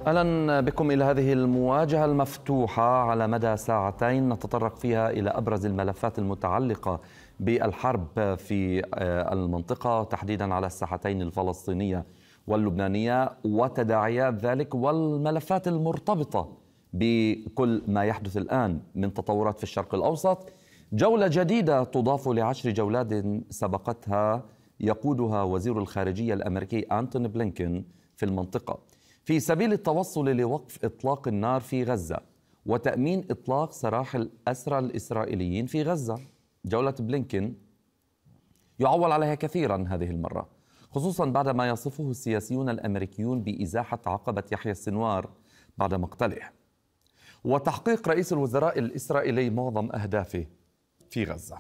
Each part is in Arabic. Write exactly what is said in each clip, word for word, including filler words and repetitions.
أهلا بكم إلى هذه المواجهة المفتوحة على مدى ساعتين نتطرق فيها إلى أبرز الملفات المتعلقة بالحرب في المنطقة، تحديدا على الساحتين الفلسطينية واللبنانية وتداعيات ذلك والملفات المرتبطة بكل ما يحدث الآن من تطورات في الشرق الأوسط. جولة جديدة تضاف لعشر جولات سبقتها يقودها وزير الخارجية الأمريكي أنتوني بلينكين في المنطقة في سبيل التوصل لوقف إطلاق النار في غزة وتأمين إطلاق سراح الأسرى الإسرائيليين في غزة. جولة بلينكين يعول عليها كثيرا هذه المرة، خصوصا بعدما يصفه السياسيون الأمريكيون بإزاحة عقبة يحيى السنوار بعد مقتله وتحقيق رئيس الوزراء الإسرائيلي معظم أهدافه في غزة.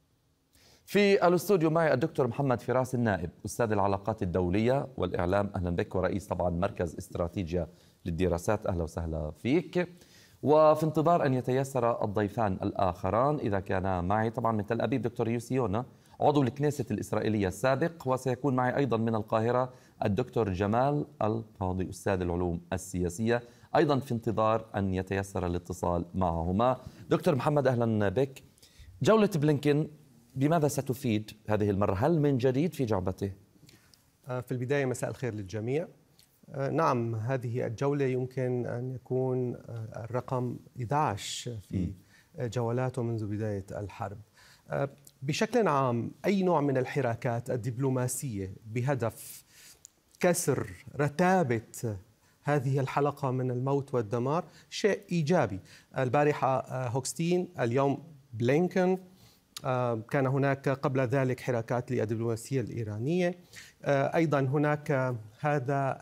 في الاستوديو معي الدكتور محمد فراس النائب، أستاذ العلاقات الدولية والإعلام، أهلا بك، ورئيس طبعا مركز استراتيجيا للدراسات، أهلا وسهلا فيك. وفي انتظار أن يتيسر الضيفان الآخران إذا كان معي طبعا من تل أبيب دكتور يوسي يونا عضو الكنيسة الإسرائيلية السابق، وسيكون معي أيضا من القاهرة الدكتور جمال القاضي أستاذ العلوم السياسية، أيضا في انتظار أن يتيسر الاتصال معهما. دكتور محمد أهلا بك. جولة بلينكين بماذا ستفيد هذه المرة؟ هل من جديد في جعبته؟ في البداية مساء الخير للجميع. نعم، هذه الجولة يمكن أن يكون الرقم إحدى عشر في جولاته منذ بداية الحرب. بشكل عام أي نوع من الحراكات الدبلوماسية بهدف كسر رتابة هذه الحلقة من الموت والدمار شيء إيجابي. البارحة هوكستين، اليوم بلينكين، كان هناك قبل ذلك حراكات للدبلوماسية الإيرانية، أيضا هناك هذا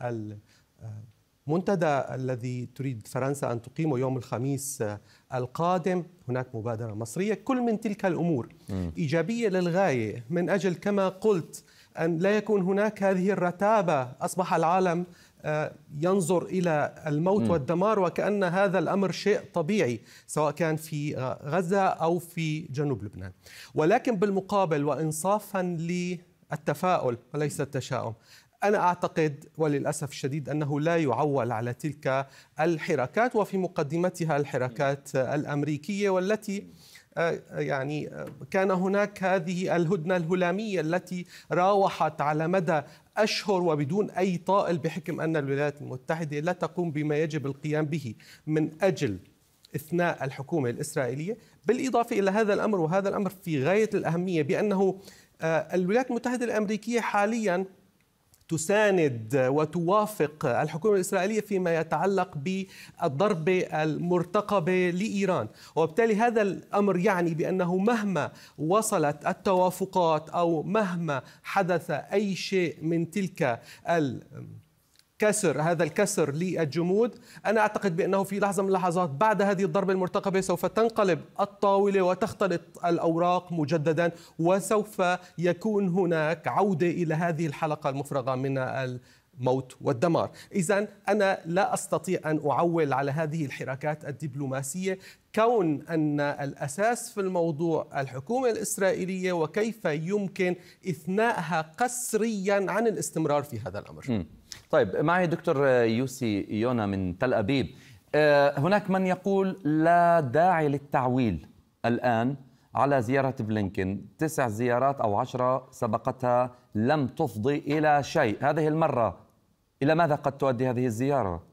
المنتدى الذي تريد فرنسا أن تقيمه يوم الخميس القادم، هناك مبادرة مصرية. كل من تلك الأمور إيجابية للغاية من أجل كما قلت أن لا يكون هناك هذه الرتابة. أصبح العالم ينظر إلى الموت والدمار وكأن هذا الأمر شيء طبيعي سواء كان في غزة أو في جنوب لبنان. ولكن بالمقابل وإنصافا للتفاؤل وليس التشاؤم، أنا أعتقد وللأسف الشديد أنه لا يعول على تلك الحركات وفي مقدمتها الحركات الأمريكية، والتي يعني كان هناك هذه الهدنة الهلامية التي راوحت على مدى أشهر وبدون أي طائل، بحكم أن الولايات المتحدة لا تقوم بما يجب القيام به من أجل إثناء الحكومة الإسرائيلية. بالإضافة إلى هذا الأمر، وهذا الأمر في غاية الأهمية، بأنه الولايات المتحدة الأمريكية حالياً تساند وتوافق الحكومة الإسرائيلية فيما يتعلق بالضربة المرتقبة لإيران، وبالتالي هذا الأمر يعني بأنه مهما وصلت التوافقات أو مهما حدث أي شيء من تلك الكسر هذا الكسر للجمود، أنا أعتقد بأنه في لحظة من اللحظات بعد هذه الضربة المرتقبة سوف تنقلب الطاولة وتختلط الأوراق مجددا، وسوف يكون هناك عودة إلى هذه الحلقة المفرغة من الموت والدمار. إذن أنا لا أستطيع أن أعول على هذه الحركات الدبلوماسية، كون أن الأساس في الموضوع الحكومة الإسرائيلية وكيف يمكن إثناءها قسريا عن الاستمرار في هذا الأمر. م. طيب، معي دكتور يوسي يونا من تل أبيب. هناك من يقول لا داعي للتعويل الآن على زيارة بلينكين، تسع زيارات أو عشرة سبقتها لم تفضي إلى شيء، هذه المرة إلى ماذا قد تؤدي هذه الزيارة؟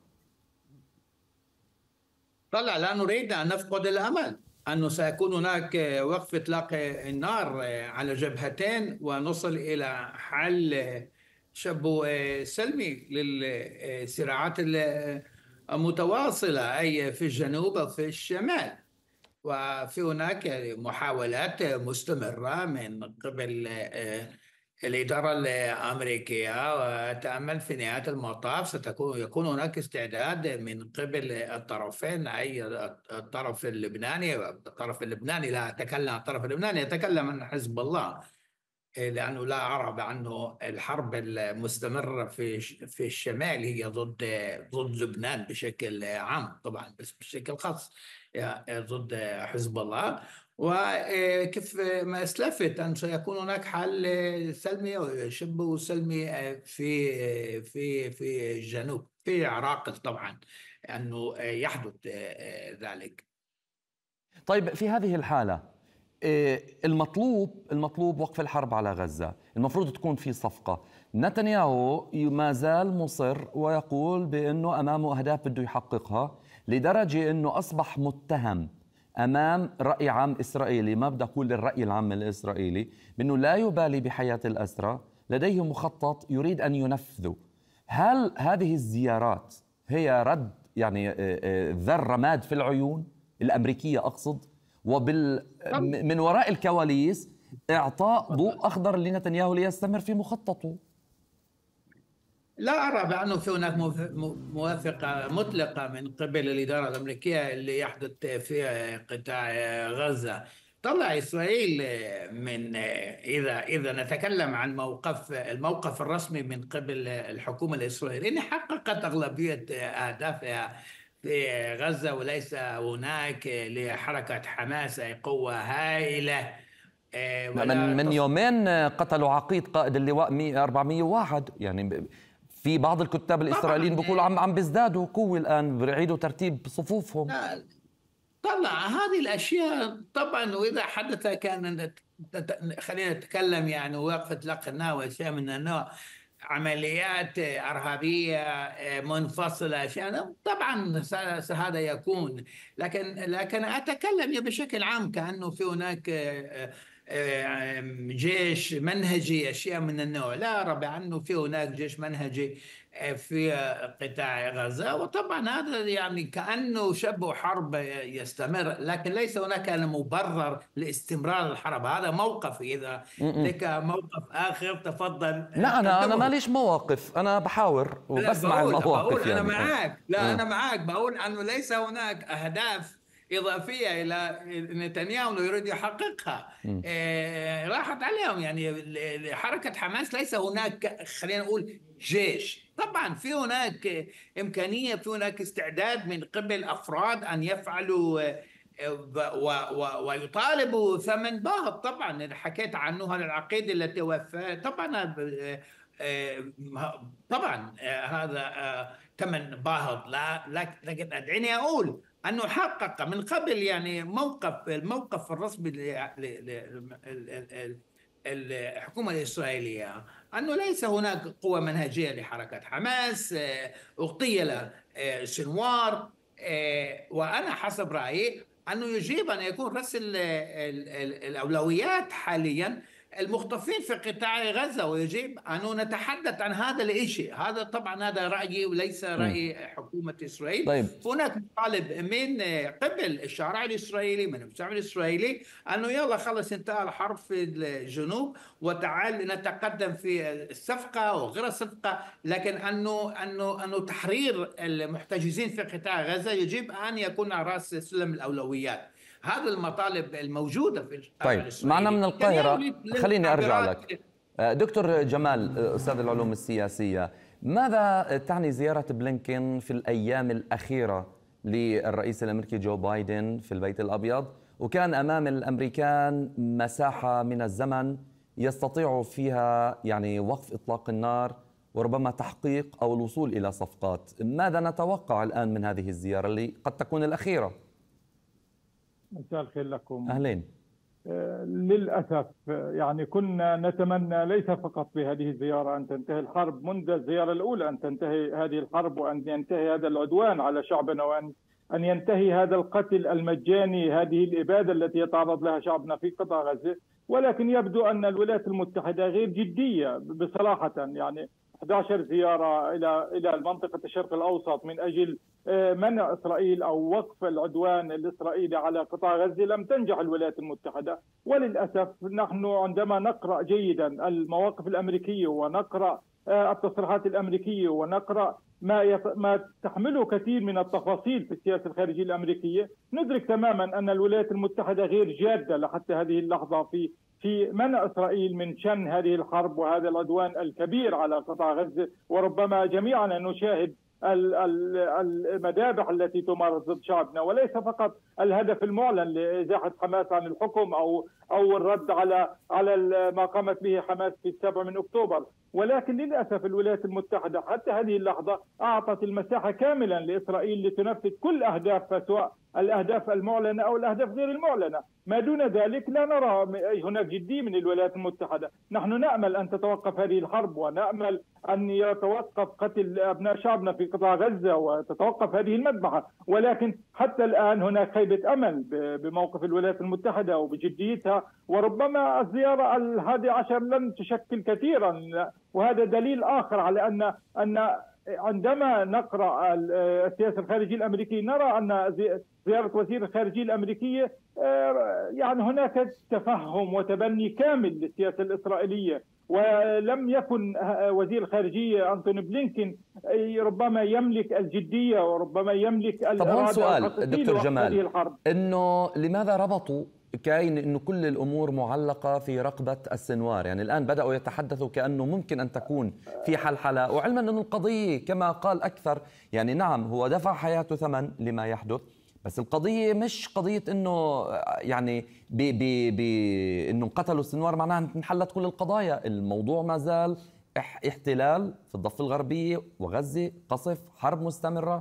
طلع لا نريد أن نفقد الأمل أنه سيكون هناك وقف إطلاق النار على جبهتين ونصل إلى حل شبه سلمي للصراعات المتواصلة أي في الجنوب وفي الشمال. وفي هناك محاولات مستمرة من قبل الإدارة الأمريكية، وتأمل في نهاية المطاف ستكون يكون هناك استعداد من قبل الطرفين، أي الطرف اللبناني الطرف اللبناني لا أتكلم عن الطرف اللبناني، أتكلم عن حزب الله، لأنه لا أرى بأنه الحرب المستمرة في في الشمال هي ضد ضد لبنان بشكل عام طبعا، بس بشكل خاص ضد حزب الله. وكيف ما أسلفت أن سيكون هناك حل سلمي أو شبه سلمي في في في الجنوب. في عراقل طبعا أنه يحدث ذلك. طيب في هذه الحالة المطلوب المطلوب وقف الحرب على غزة، المفروض تكون في صفقة. نتنياهو ما زال مصر ويقول بأنه أمامه أهداف بده يحققها، لدرجة أنه أصبح متهم أمام رأي عام إسرائيلي، ما بدي أقول الرأي العام الإسرائيلي، بأنه لا يبالي بحياة الأسرى، لديه مخطط يريد أن ينفذه. هل هذه الزيارات هي رد يعني ذر رماد في العيون الأمريكية أقصد، وبال من وراء الكواليس إعطاء ضوء أخضر لنتنياهو ليستمر في مخططه؟ لا أرى بأنه في هناك موافقة مطلقة من قبل الإدارة الأمريكية اللي يحدث في قطاع غزة. طلع إسرائيل من إذا إذا نتكلم عن موقف الموقف الرسمي من قبل الحكومة الإسرائيلية، إن حققت أغلبية أهدافها في غزة، وليس هناك لحركة حماس أي قوة هائلة. من من يومين قتلوا عقيد قائد اللواء أربعمئة وواحد، يعني في بعض الكتاب الإسرائيليين بيقولوا عم عم بيزدادوا قوة الآن، بيعيدوا ترتيب صفوفهم. طلع هذه الأشياء طبعا، وإذا حدث كان خلينا نتكلم يعني وقف إطلاق النار وأشياء من النوع، عمليات إرهابية منفصلة، أشياء طبعا هذا يكون، لكن لكن أتكلم بشكل عام كأنه في هناك جيش منهجي أشياء من النوع. لا أرى بأنه في هناك جيش منهجي في قطاع غزة، وطبعا هذا يعني كأنه شبه حرب يستمر، لكن ليس هناك مبرر لاستمرار الحرب. هذا موقف، إذا لك موقف آخر تفضل. لا أنا أنا ماليش مواقف، أنا بحاور وبسمع بقول المواقف. بقول يعني أنا معك، لا أنا معك، بقول أنه ليس هناك أهداف إضافية إلى نتنياهو أنه يريد يحققها. إيه راحت عليهم يعني حركة حماس. ليس هناك خلينا نقول جيش، طبعا في هناك إمكانية، في هناك استعداد من قبل أفراد أن يفعلوا ويطالبوا ثمن باهظ. طبعا حكيت عنه هذا العقيد التي وفى، طبعا طبعا هذا ثمن باهظ. لا لكن أدعني أقول أنه حقق من قبل يعني موقف الموقف الرسمي الحكومة الإسرائيلية أنه ليس هناك قوة منهجية لحركة حماس، اغتيل سنوار. وأنا حسب رأيي أنه يجب أن يكون رأس الأولويات حاليا المخطفين في قطاع غزة، ويجب أن نتحدث عن هذا الشيء. هذا طبعا هذا رأيي وليس رأي حكومة إسرائيل. طيب. هناك مطالب من قبل الشارع الإسرائيلي، من الشعب الإسرائيلي، أنه يلا خلص انتهى الحرب في الجنوب وتعال نتقدم في الصفقة وغير الصفقة، لكن أنه أنه أنه تحرير المحتجزين في قطاع غزة يجب أن يكون على رأس سلم الأولويات. هذه المطالب الموجودة في الشارع طيب الإسرائيلي. معنا من القاهرة، خليني أرجع لك دكتور جمال أستاذ العلوم السياسية. ماذا تعني زيارة بلينكين في الأيام الأخيرة للرئيس الأمريكي جو بايدن في البيت الأبيض، وكان أمام الأمريكان مساحة من الزمن يستطيعوا فيها يعني وقف إطلاق النار وربما تحقيق أو الوصول إلى صفقات؟ ماذا نتوقع الآن من هذه الزيارة اللي قد تكون الأخيرة؟ مساء الخير لكم. أهلين. للأسف يعني كنا نتمنى ليس فقط بهذه الزيارة أن تنتهي الحرب، منذ الزيارة الأولى أن تنتهي هذه الحرب وأن ينتهي هذا العدوان على شعبنا، وأن أن ينتهي هذا القتل المجاني، هذه الإبادة التي يتعرض لها شعبنا في قطاع غزة. ولكن يبدو أن الولايات المتحدة غير جدية بصراحة. يعني إحدى عشرة زيارة إلى إلى منطقة الشرق الأوسط من أجل منع إسرائيل أو وقف العدوان الإسرائيلي على قطاع غزة لم تنجح الولايات المتحدة. وللأسف نحن عندما نقرأ جيدا المواقف الأمريكية ونقرأ التصريحات الأمريكية ونقرأ ما ما تحمله كثير من التفاصيل في السياسة الخارجية الأمريكية، ندرك تماما أن الولايات المتحدة غير جادة لحتى هذه اللحظة في في منع إسرائيل من شن هذه الحرب وهذا العدوان الكبير على قطاع غزة. وربما جميعا نشاهد المذابح التي تمارس ضد شعبنا، وليس فقط الهدف المعلن لإزاحة حماس عن الحكم أو أو الرد على على ما قامت به حماس في السابع من أكتوبر، ولكن للأسف الولايات المتحدة حتى هذه اللحظة أعطت المساحة كاملا لإسرائيل لتنفذ كل أهدافها، سواء الأهداف المعلنة أو الأهداف غير المعلنة. ما دون ذلك لا نرى هناك جدية من الولايات المتحدة. نحن نأمل أن تتوقف هذه الحرب، ونأمل أن يتوقف قتل أبناء شعبنا في قطاع غزة وتتوقف هذه المذبحة، ولكن حتى الآن هناك خيبة أمل بموقف الولايات المتحدة وبجديتها، وربما الزيارة الحادي عشر لن تشكل كثيرا. وهذا دليل آخر على أن أن عندما نقرأ السياسة الخارجية الأمريكية نرى أن زيارة وزير الخارجية الأمريكية يعني هناك تفهم وتبني كامل للسياسة الإسرائيلية، ولم يكن وزير الخارجية أنتوني بلينكين ربما يملك الجدية وربما يملك الإرادة. طب هون سؤال دكتور جمال، إنه لماذا ربطوا كاين إنه كل الأمور معلقة في رقبة السنوار؟ يعني الآن بدأوا يتحدثوا كأنه ممكن أن تكون في حلحلة، وعلما أن القضية كما قال أكثر، يعني نعم هو دفع حياته ثمن لما يحدث، بس القضية مش قضية إنه يعني بي بي بي إنه قتلوا السنوار معناها انحلت كل القضايا. الموضوع ما زال احتلال في الضفة الغربية وغزة، قصف، حرب مستمرة.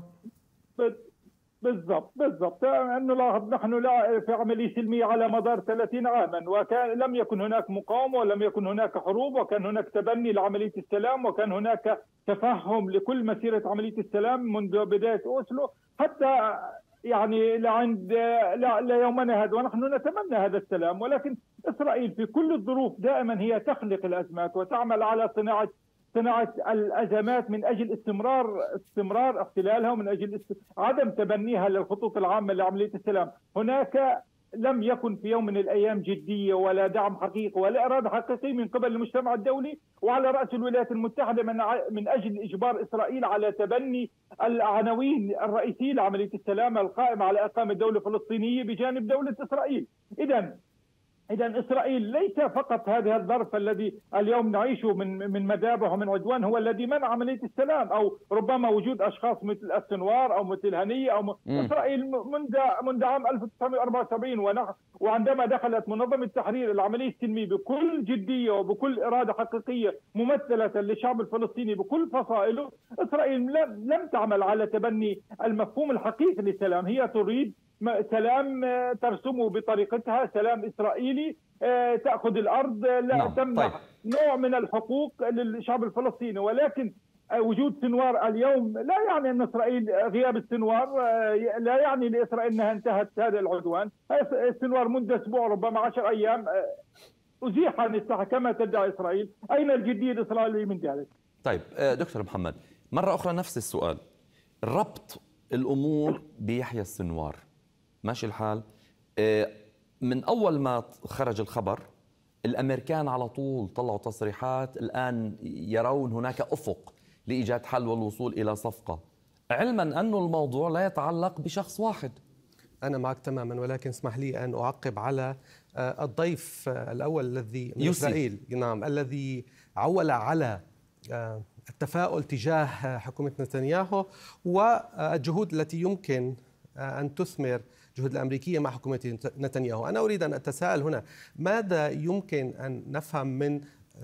بالضبط بالضبط انه لاحظ نحن لا في عمليه سلميه على مدار ثلاثين عاما، وكان لم يكن هناك مقاومه ولم يكن هناك حروب، وكان هناك تبني لعمليه السلام، وكان هناك تفهم لكل مسيره عمليه السلام منذ بدايه اوسلو حتى يعني لعند ليومنا هذا، ونحن نتمنى هذا السلام. ولكن اسرائيل في كل الظروف دائما هي تخلق الازمات وتعمل على صناعه صناعة الأزمات من أجل استمرار استمرار احتلالها، ومن أجل عدم تبنيها للخطوط العامة لعملية السلام. هناك لم يكن في يوم من الأيام جدية ولا دعم حقيقي ولا إرادة حقيقية من قبل المجتمع الدولي، وعلى رأس الولايات المتحدة من من أجل إجبار إسرائيل على تبني العناوين الرئيسية لعملية السلام القائمة على إقامة دولة فلسطينية بجانب دولة إسرائيل. إذن إذا إسرائيل ليس فقط هذا الظرف الذي اليوم نعيشه من من مذابح ومن عدوان هو الذي منع عملية السلام، أو ربما وجود أشخاص مثل السنوار أو مثل هنية أو م... إسرائيل منذ منذ عام ألف وتسعمئة وأربعة وسبعين ونح... وعندما دخلت منظمة التحرير العملية السلمية بكل جدية وبكل إرادة حقيقية ممثلة للشعب الفلسطيني بكل فصائله، إسرائيل لم لم تعمل على تبني المفهوم الحقيقي للسلام. هي تريد سلام ترسمه بطريقتها، سلام إسرائيلي تأخذ الأرض، لا تمنح طيب. نوع من الحقوق للشعب الفلسطيني. ولكن وجود سنوار اليوم لا يعني أن إسرائيل غياب السنوار لا يعني لإسرائيل أنها انتهت هذا العدوان. السنوار منذ أسبوع ربما عشر أيام أزيح عن الساحة كما تدعي إسرائيل. أين الجدية الإسرائيلية من ذلك؟ طيب دكتور محمد، مرة أخرى نفس السؤال، ربط الأمور بيحيى السنوار ماشي الحال. من أول ما خرج الخبر الأمريكان على طول طلعوا تصريحات الآن يرون هناك أفق لإيجاد حل والوصول إلى صفقة، علما أن الموضوع لا يتعلق بشخص واحد. أنا معك تماما، ولكن اسمح لي أن أعقب على الضيف الأول الذي من إسرائيل، نعم، الذي عول على التفاؤل تجاه حكومة نتنياهو والجهود التي يمكن أن تثمر الجهود الأمريكية مع حكومة نتنياهو. أنا أريد أن أتساءل هنا، ماذا يمكن أن نفهم من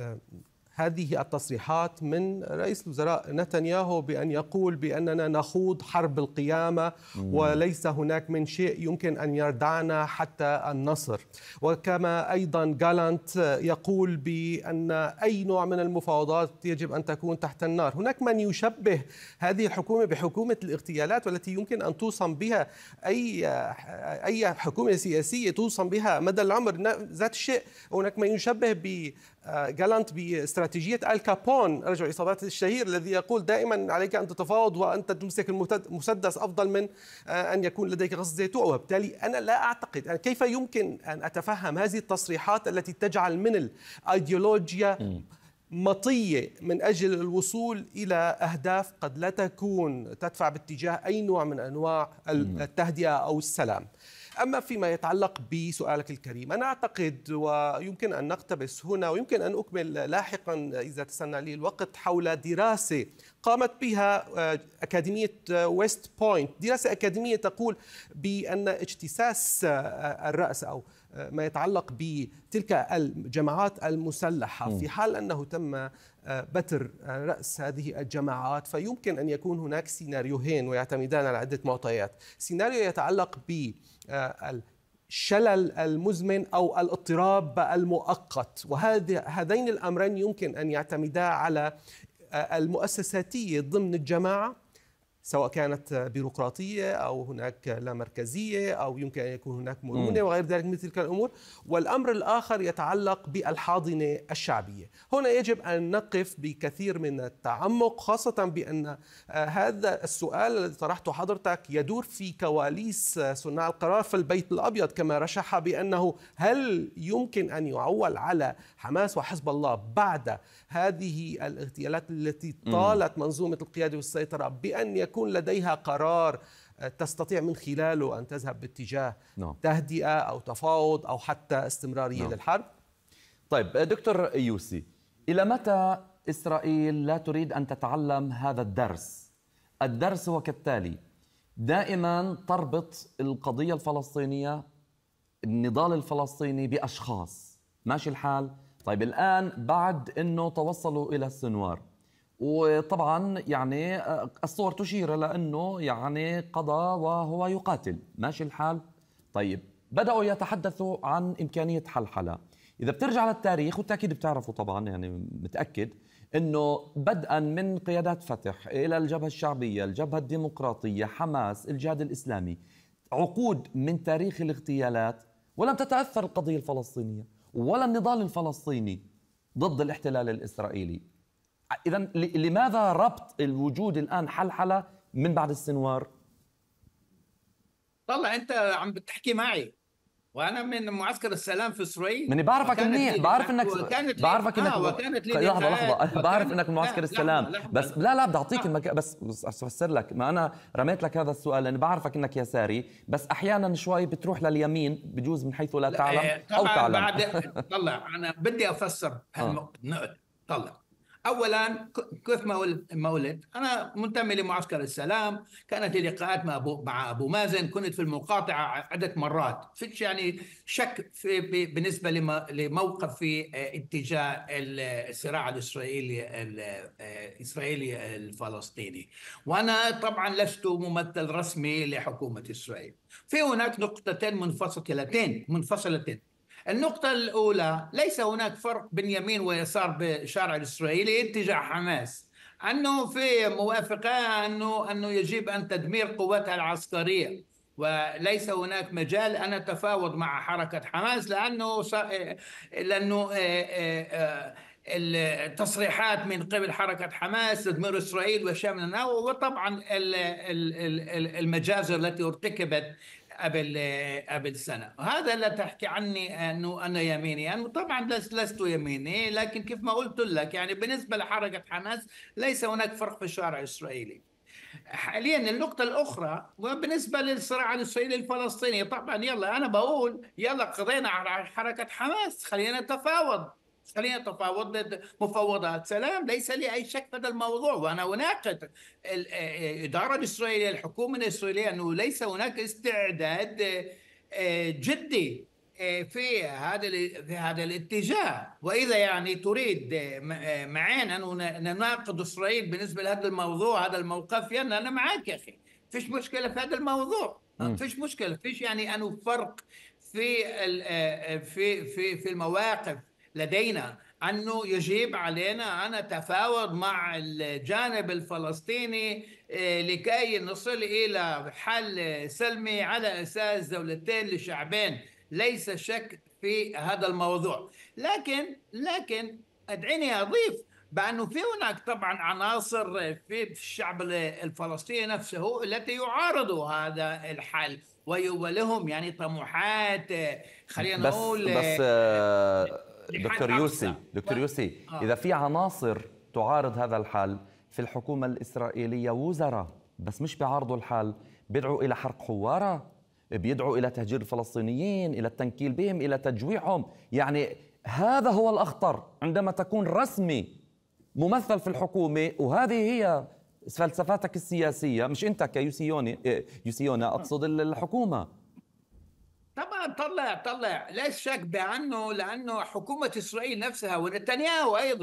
هذه التصريحات من رئيس الوزراء نتنياهو بأن يقول بأننا نخوض حرب القيامة وليس هناك من شيء يمكن أن يردعنا حتى النصر، وكما أيضا جالانت يقول بأن أي نوع من المفاوضات يجب أن تكون تحت النار. هناك من يشبه هذه الحكومة بحكومة الاغتيالات والتي يمكن أن توصم بها أي أي حكومة سياسية توصم بها مدى العمر. ذات الشيء هناك من يشبه ب جالانت باستراتيجية آل كابون رجل العصابات الشهير الذي يقول دائما عليك أن تتفاوض وأنت تمسك المسدس أفضل من أن يكون لديك غصن زيتون. وبالتالي أنا لا أعتقد أن كيف يمكن أن أتفهم هذه التصريحات التي تجعل من الأيديولوجيا مطية من أجل الوصول إلى أهداف قد لا تكون تدفع باتجاه أي نوع من أنواع التهدئة أو السلام. أما فيما يتعلق بسؤالك الكريم، أنا أعتقد ويمكن أن نقتبس هنا ويمكن أن أكمل لاحقا إذا تسنى لي الوقت حول دراسة قامت بها أكاديمية ويست بوينت، دراسة أكاديمية تقول بأن اجتثاث الرأس أو ما يتعلق بتلك الجماعات المسلحة في حال أنه تم بتر رأس هذه الجماعات، فيمكن أن يكون هناك سيناريوهين ويعتمدان على عدة معطيات. سيناريو يتعلق بالشلل المزمن أو الاضطراب المؤقت، وهذين الأمرين يمكن أن يعتمدا على المؤسساتية ضمن الجماعة، سواء كانت بيروقراطية أو هناك لا مركزية أو يمكن أن يكون هناك مرونة وغير ذلك مثل تلك الأمور. والأمر الآخر يتعلق بالحاضنة الشعبية. هنا يجب أن نقف بكثير من التعمق، خاصة بأن هذا السؤال الذي طرحته حضرتك يدور في كواليس صناع القرار في البيت الأبيض كما رشح، بأنه هل يمكن أن يعول على حماس وحزب الله بعد هذه الاغتيالات التي طالت منظومة القيادة والسيطرة بأن يكون لديها قرار تستطيع من خلاله أن تذهب باتجاه no. تهدئة أو تفاوض أو حتى استمرارية no. للحرب؟ طيب دكتور يوسي، إلى متى إسرائيل لا تريد أن تتعلم هذا الدرس؟ الدرس هو كالتالي: دائما تربط القضية الفلسطينية، النضال الفلسطيني، بأشخاص. ماشي الحال؟ طيب الآن بعد أنه توصلوا إلى السنوار، وطبعا يعني الصور تشير إلى أنه يعني قضى وهو يقاتل. ماشي الحال؟ طيب بدأوا يتحدثوا عن إمكانية حلحلة. إذا بترجع للتاريخ، والتأكيد بتعرفوا طبعا، يعني متأكد أنه بدءا من قيادات فتح إلى الجبهة الشعبية، الجبهة الديمقراطية، حماس، الجهاد الإسلامي، عقود من تاريخ الاغتيالات، ولم تتأثر القضية الفلسطينية ولا النضال الفلسطيني ضد الاحتلال الإسرائيلي. إذا لماذا ربط الوجود الآن حلحلة من بعد السنوار؟ طلع أنت عم بتحكي معي وأنا من معسكر السلام في إسرائيل. ماني بعرفك منيح، بعرف إنك بعرفك إنك آه لحظة لحظة بعرف إنك من معسكر السلام. لحظة لحظة. بس لا لا بدي أعطيك المك... بس أفسر لك، ما أنا رميت لك هذا السؤال لأني بعرفك إنك يساري، بس أحيانا شوي بتروح لليمين بجوز من حيث لا تعلم أو تعلم. بعد طلع أنا بدي أفسر هالنقطة. طلع اولا كيف ما قلت انا منتمي لمعسكر السلام، كانت لي لقاءات مع ابو مع ابو مازن، كنت في المقاطعه عده مرات، فيش يعني شك في بالنسبه لموقف في اتجاه الصراع الاسرائيلي الاسرائيلي الفلسطيني. وانا طبعا لست ممثل رسمي لحكومه اسرائيل. في هناك نقطتين منفصلتين منفصلتين النقطة الأولى، ليس هناك فرق بين يمين ويسار بالشارع الإسرائيلي اتجاه حماس، أنه في موافقة أنه أنه يجب أن تدمير قواتها العسكرية، وليس هناك مجال أن أتفاوض مع حركة حماس، لأنه لأنه التصريحات من قبل حركة حماس تدمير إسرائيل وشاملنا، وطبعا المجازر التي ارتكبت قبل قبل سنة. هذا لا تحكي عني أنه أنا يميني، أنا طبعا لست يميني، لكن كيف ما قلت لك يعني بالنسبة لحركة حماس ليس هناك فرق في الشارع الإسرائيلي. حاليا النقطة الأخرى وبالنسبة للصراع الإسرائيلي الفلسطيني، طبعا يلا أنا بقول يلا قضينا على حركة حماس، خلينا نتفاوض خلينا نتفاوض مفاوضات سلام، ليس لي أي شك في هذا الموضوع. وأنا أناقض الإدارة الإسرائيلية، الحكومة الإسرائيلية، أنه ليس هناك استعداد جدي في هذا في هذا الاتجاه. وإذا يعني تريد معنا أن نناقض إسرائيل بالنسبة لهذا الموضوع، هذا الموقف، يعني أنا معك يا أخي، فيش مشكلة في هذا الموضوع، فيش مشكلة، فيش يعني أنه فرق في في في في المواقف لدينا، أنه يجب علينا أن نتفاوض مع الجانب الفلسطيني لكي نصل إلى حل سلمي على أساس دولتين لشعبين. ليس شك في هذا الموضوع، لكن لكن أدعيني أضيف بأنه في هناك طبعا عناصر في الشعب الفلسطيني نفسه التي يعارضوا هذا الحل ولهم يعني طموحات، خلينا نقول. بس, بس دكتور يوسي دكتور يوسي آه. إذا في عناصر تعارض هذا الحل في الحكومة الإسرائيلية، وزراء بس مش بيعارضوا الحل، بيدعوا إلى حرق حوارة، بيدعوا إلى تهجير الفلسطينيين، إلى التنكيل بهم، إلى تجويعهم. يعني هذا هو الأخطر عندما تكون رسمي ممثل في الحكومة، وهذه هي فلسفتك السياسية، مش أنت كيوسيوني يوسيونا أقصد الحكومة. طبعا طلع طلع لا شك بأنه لأنه حكومة إسرائيل نفسها ونتنياهو أيضا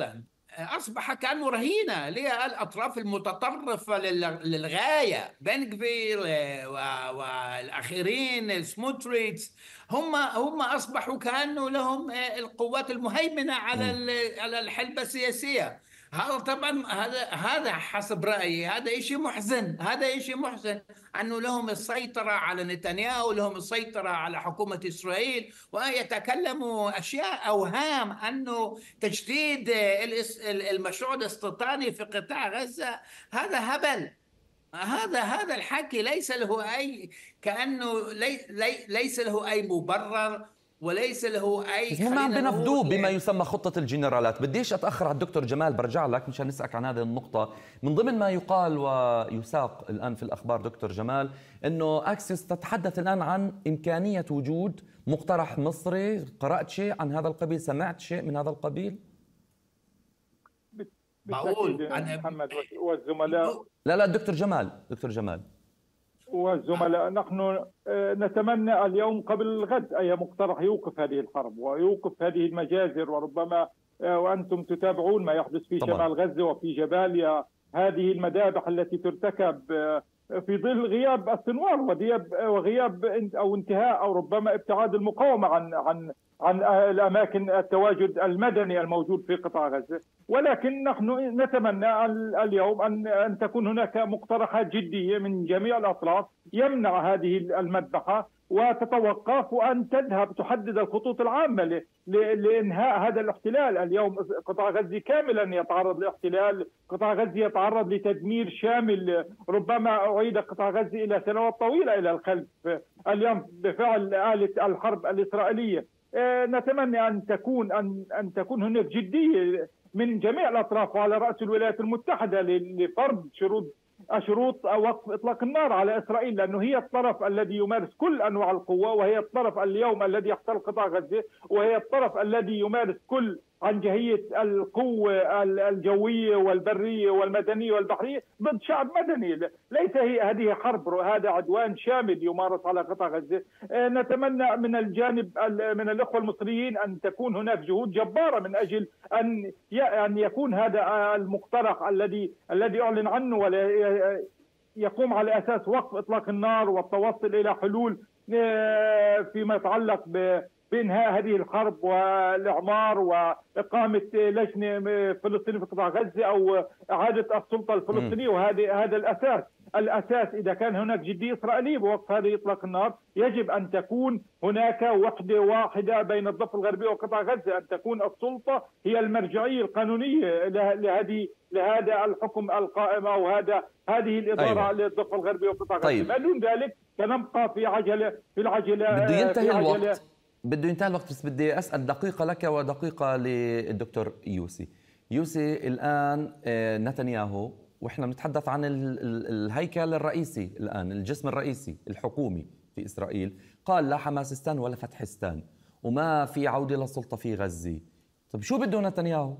أصبح كأنه رهينة للأطراف المتطرفة للغاية. بن غفير والأخيرين سموتريتش هم هم أصبحوا كأنه لهم القوات المهيمنة على على الحلبة السياسية. هذا طبعا هذا هذا حسب رأيي هذا شيء محزن، هذا شيء محزن أنه لهم السيطرة على نتنياهو، لهم السيطرة على حكومة إسرائيل، ويتكلموا أشياء أوهام أنه تجديد المشروع الاستيطاني في قطاع غزة. هذا هبل. هذا هذا الحكي ليس له أي كأنه لي لي ليس له أي مبرر وليس له أي. هم عم بنفذوه بما يسمى خطة الجنرالات. بديش أتأخر على الدكتور جمال، برجع لك مشان نسألك عن هذه النقطة. من ضمن ما يقال ويساق الآن في الأخبار دكتور جمال أنه أكسيوس تتحدث الآن عن إمكانية وجود مقترح مصري. قرأت شيء عن هذا القبيل؟ سمعت شيء من هذا القبيل؟ بقول أنا محمد والزملاء. لا لا دكتور جمال، دكتور جمال والزملاء، نحن نتمنى اليوم قبل الغد أي مقترح يوقف هذه الحرب ويوقف هذه المجازر، وربما وأنتم تتابعون ما يحدث في طبعا. شمال غزة وفي جباليا، هذه المذابح التي ترتكب في ظل غياب السنوار وغياب وغياب أو انتهاء أو ربما ابتعاد المقاومة عن عن عن الأماكن التواجد المدني الموجود في قطاع غزة. ولكن نحن نتمنى اليوم أن أن تكون هناك مقترحات جدية من جميع الأطراف يمنع هذه المذبحة وتتوقف، وأن تذهب تحدد الخطوط العامة لإنهاء هذا الاحتلال. اليوم قطاع غزة كاملا يتعرض لاحتلال، قطاع غزة يتعرض لتدمير شامل، ربما أعيد قطاع غزة إلى سنوات طويلة إلى الخلف اليوم بفعل آلة الحرب الإسرائيلية. نتمنى أن تكون أن أن تكون هناك جدية من جميع الأطراف وعلى رأس الولايات المتحدة لفرض شروط شروط وقف إطلاق النار على إسرائيل، لأنه هي الطرف الذي يمارس كل أنواع القوة، وهي الطرف اليوم الذي يحتل قطاع غزة، وهي الطرف الذي يمارس كل عنجهية القوة الجوية والبرية والمدنية والبحرية ضد شعب مدني. ليس هي هذه حرب، هذا عدوان شامل يمارس على قطاع غزة. نتمنى من الجانب من الأخوة المصريين أن تكون هناك جهود جبارة من أجل أن أن يكون هذا المقترح الذي الذي أعلن عنه ولا يقوم على أساس وقف إطلاق النار والتوصل إلى حلول فيما يتعلق ب بإنهاء هذه الحرب والإعمار وإقامة لجنة فلسطينية في قطاع غزة أو إعادة السلطة الفلسطينية. وهذا هذا الأساس الأساس إذا كان هناك جدية إسرائيلية بوقف هذه إطلاق النار، يجب أن تكون هناك وحدة واحدة بين الضفة الغربية وقطاع غزة، أن تكون السلطة هي المرجعية القانونية لهذه لهذا الحكم القائم أو هذا هذه الإدارة أيوة. للضفة الغربية وقطاع غزة. طيب. دون ذلك سنبقى في عجلة في العجلة. بده ينتهي الوقت، بده ينتهي الوقت، بس بدي أسأل دقيقة لك ودقيقة للدكتور يوسي. يوسي، الآن نتنياهو، وإحنا بنتحدث عن الهيكل الرئيسي الآن، الجسم الرئيسي الحكومي في إسرائيل، قال لا حماسستان ولا فتحستان وما في عودة للسلطة في غزة. طيب شو بده نتنياهو؟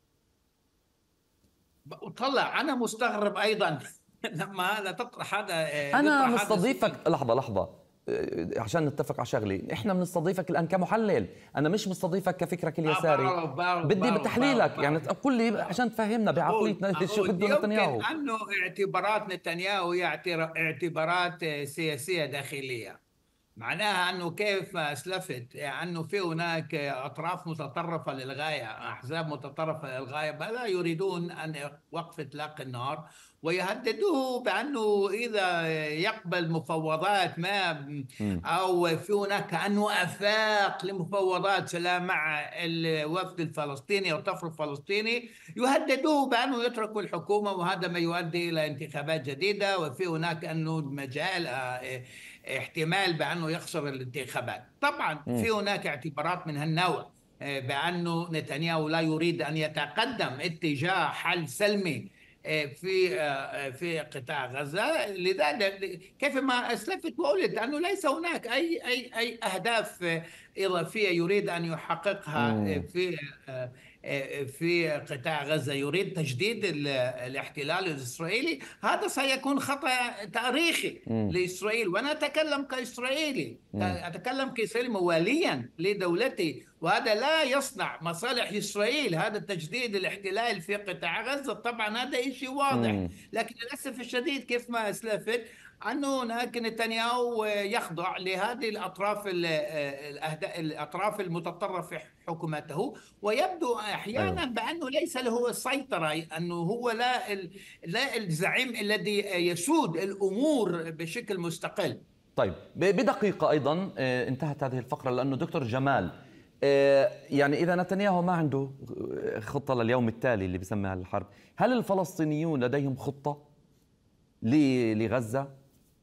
طلع أنا مستغرب أيضا لما هذا تطرح هذا. أنا مستضيفك لحظة لحظة عشان نتفق على شغله، احنا بنستضيفك الان كمحلل، انا مش مستضيفك كفكرك اليساري. بارو بارو بدي بارو بتحليلك بارو يعني تقول لي عشان تفهمنا بعقليتنا شو بده نتنياهو. يمكن انه اعتبارات نتنياهو هي اعتبارات سياسيه داخليه، معناها انه كيف اسلفت انه في هناك اطراف متطرفه للغايه، احزاب متطرفه للغايه، لا يريدون ان وقف اطلاق النار، ويهددوه بانه اذا يقبل مفاوضات ما او في هناك كانه افاق لمفاوضات سلام مع الوفد الفلسطيني او الطرف الفلسطيني، يهددوه بانه يتركوا الحكومه، وهذا ما يؤدي الى انتخابات جديده، وفي هناك انه مجال احتمال بانه يخسر الانتخابات. طبعا في هناك اعتبارات من هالنوع بانه نتنياهو لا يريد ان يتقدم اتجاه حل سلمي في في قطاع غزة. لذلك كيف ما اسلفت وقلت انه ليس هناك اي اي اي اهداف اضافيه يريد ان يحققها في في قطاع غزة يريد تجديد الاحتلال الإسرائيلي، هذا سيكون خطأ تاريخي م. لإسرائيل. وأنا أتكلم كإسرائيلي، م. أتكلم كإسرائيلي مواليا لدولتي، وهذا لا يصنع مصالح إسرائيل. هذا تجديد الاحتلال في قطاع غزة طبعا هذا شيء واضح، م. لكن للأسف الشديد كيف ما أسلفت أنه هناك نتنياهو يخضع لهذه الأطراف الأطراف المتطرفة في حكومته، ويبدو أحيانا بأنه ليس له السيطرة، أنه هو لا لا الزعيم الذي يسود الأمور بشكل مستقل. طيب بدقيقة أيضا انتهت هذه الفقرة، لأنه دكتور جمال يعني إذا نتنياهو ما عنده خطة لليوم التالي اللي بسميها الحرب، هل الفلسطينيون لديهم خطة لغزة؟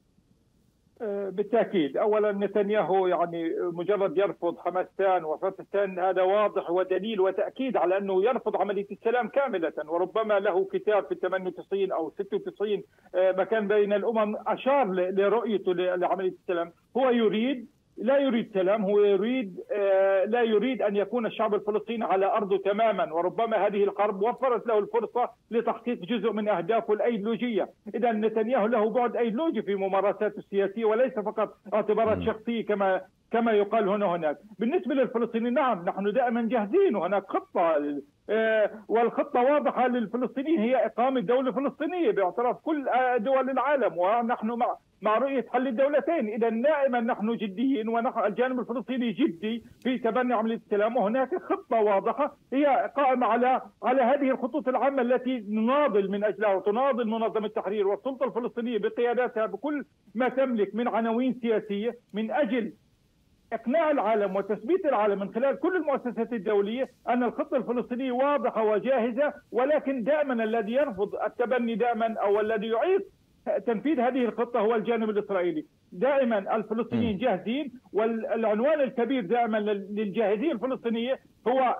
بالتأكيد. أولا نتنياهو يعني مجرد يرفض حماستان وفتحستان هذا واضح ودليل وتأكيد على أنه يرفض عملية السلام كاملة، وربما له كتاب في ثمانية وتسعين أو ستة وتسعين مكان بين الأمم أشار لرؤيته لعملية السلام. هو يريد لا يريد سلام، هو يريد لا يريد أن يكون الشعب الفلسطيني على أرضه تماما، وربما هذه الحرب وفرت له الفرصة لتحقيق جزء من أهدافه الأيديولوجية. إذا نتنياهو له بعد أيديولوجي في ممارساته السياسية وليس فقط اعتبارات شخصية كما كما يقال هنا هناك. بالنسبة للفلسطينيين نعم نحن دائما جاهزين، وهناك خطة والخطة واضحة للفلسطينيين هي إقامة دولة فلسطينية باعتراف كل دول العالم، ونحن مع مع رؤية حل الدولتين. إذا دائما نحن جديين، ونحن الجانب الفلسطيني جدي في تبني عملية السلام، وهناك خطة واضحة هي قائمة على على هذه الخطوط العامة التي نناضل من أجلها، وتناضل منظمة التحرير والسلطة الفلسطينية بقياداتها بكل ما تملك من عناوين سياسية من أجل إقناع العالم وتثبيت العالم من خلال كل المؤسسات الدولية أن الخطة الفلسطينية واضحة وجاهزة. ولكن دائما الذي يرفض التبني دائما أو الذي يعيق تنفيذ هذه الخطة هو الجانب الإسرائيلي. دائما الفلسطينيين جاهزين، والعنوان الكبير دائما للجاهزية الفلسطينية هو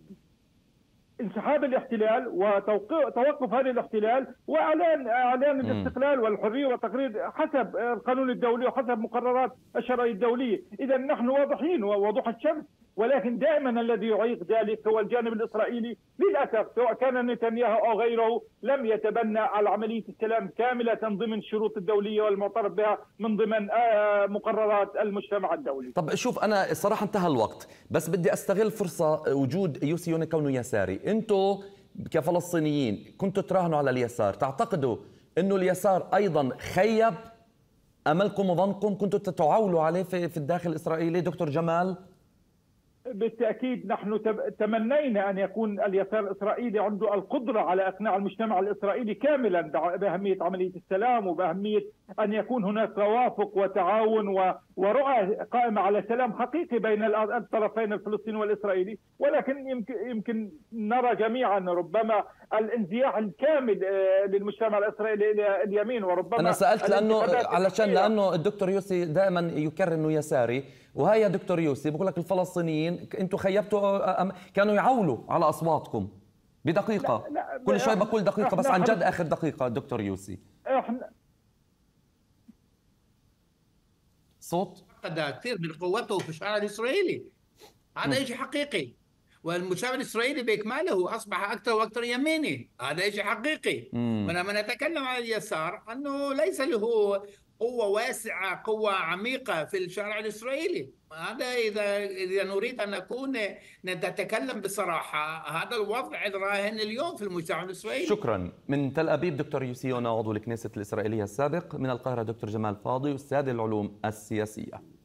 انسحاب الاحتلال وتوقف هذا الاحتلال واعلان اعلان الاستقلال والحريه والتقرير حسب القانون الدولي وحسب مقررات الشرعيه الدوليه. اذا نحن واضحين ووضوح الشمس، ولكن دائما الذي يعيق ذلك هو الجانب الاسرائيلي للاسف، سواء كان نتنياهو او غيره لم يتبنى على عمليه السلام كامله ضمن الشروط الدوليه والمعترف بها من ضمن مقررات المجتمع الدولي. طب شوف، انا الصراحه انتهى الوقت، بس بدي استغل فرصه وجود يوسي يوني كونه يساري. انتم كفلسطينيين كنتوا تراهنوا على اليسار، تعتقدوا انه اليسار ايضا خيب املكم وظنكم؟ كنتوا تعولوا عليه في الداخل الاسرائيلي دكتور جمال؟ بالتأكيد نحن تمنينا أن يكون اليسار الإسرائيلي عنده القدرة على إقناع المجتمع الإسرائيلي كاملا بأهمية عملية السلام وبأهمية أن يكون هناك توافق وتعاون ورؤى قائمة على سلام حقيقي بين الطرفين الفلسطيني والإسرائيلي. ولكن يمكن, يمكن نرى جميعا ربما الانزياح الكامل للمجتمع الإسرائيلي إلى اليمين. وربما أنا سألت لأنه علشان لأنه الدكتور يوسي دائما يكرر أنه يساري، وهي دكتور يوسي بقول لك الفلسطينيين انتم خيبتوا، كانوا يعولوا على اصواتكم. بدقيقه لا لا كل شوي بقول دقيقه بس عن جد اخر دقيقه دكتور يوسي. احنا صوت فقد كثير من قوته في الشارع الاسرائيلي، هذا شيء حقيقي، والمجتمع الاسرائيلي باكماله اصبح اكثر واكثر يميني، هذا شيء حقيقي. ولما نتكلم عن اليسار انه ليس له قوة واسعة، قوة عميقة في الشارع الإسرائيلي. هذا إذا إذا نريد أن نكون نتكلم بصراحة، هذا الوضع الراهن اليوم في المجتمع الإسرائيلي. شكرا. من تل أبيب دكتور يوسي يونا عضو الكنيست الإسرائيلية السابق، من القاهرة دكتور جمال فاضي أستاذ العلوم السياسية.